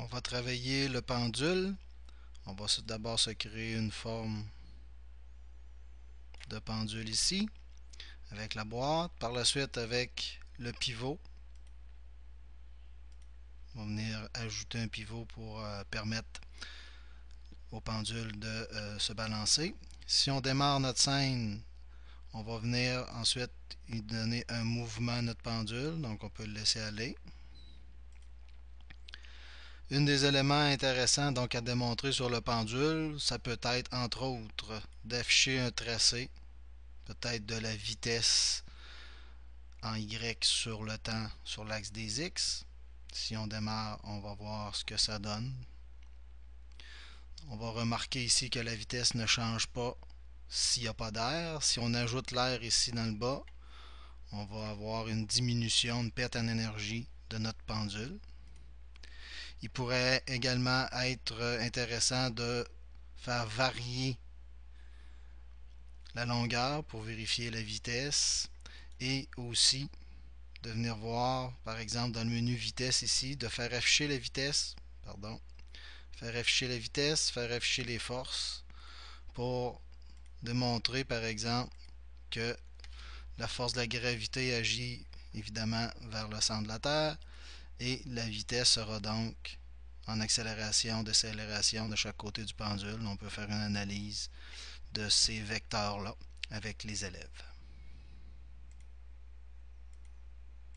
va travailler le pendule. On va d'abord se créer une forme de pendule ici avec la boîte. Par la suite, avec le pivot, on va venir ajouter un pivot pour permettre au pendule de se balancer. Si on démarre notre scène, on va venir ensuite y donner un mouvement à notre pendule, donc on peut le laisser aller. Un des éléments intéressants donc à démontrer sur le pendule, ça peut être entre autres d'afficher un tracé, peut-être de la vitesse en Y sur le temps sur l'axe des X. Si on démarre, on va voir ce que ça donne. On va remarquer ici que la vitesse ne change pas s'il n'y a pas d'air. Si on ajoute l'air ici dans le bas, on va avoir une diminution de perte en énergie de notre pendule. Il pourrait également être intéressant de faire varier la longueur pour vérifier la vitesse et aussi de venir voir, par exemple, dans le menu vitesse ici, de faire afficher la vitesse, faire afficher la vitesse, faire afficher les forces pour démontrer, par exemple, que la force de la gravité agit évidemment vers le centre de la Terre et la vitesse sera donc en accélération, décélération de chaque côté du pendule. On peut faire une analyse de ces vecteurs-là avec les élèves.